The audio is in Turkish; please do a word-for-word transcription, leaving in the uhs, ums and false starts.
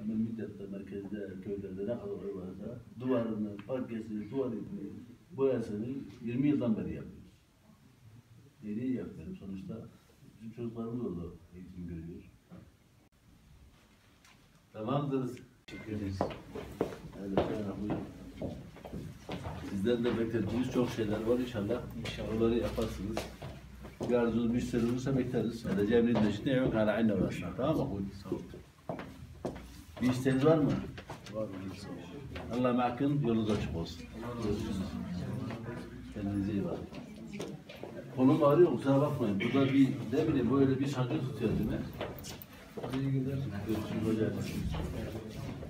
Midyat'ta, merkezde, köylerde ne kadar oy varsa duvarını, parkesini, tuvaletini, boyasını yirmi yıldan beri yapıyoruz. Neyi yapıyorum sonuçta? Bizim çocuklarımız orada eğitim görüyor. Tamamdır. Teşekkür ederiz. Evet, buyurun. Sizden de beklediğiniz çok şeyler var inşallah. İnşallah onları yaparsınız. Bir arzunuz, bir isteğiniz olursa bekleriz. Sadece emrin dışında yok hala aynı arasında. Tamam mı? Sağ olun. Bir isteğiniz var mı? Var mı? Allah'a emanet, yolunuz açık olsun. Görüşürüz. Kendinize iyi bakın. Kolum ağrıyor, kusura bakmayın. Burada bir, ne bileyim, böyle bir sancı tutuyor değil mi? İyi günler. Görüşürüz hocam.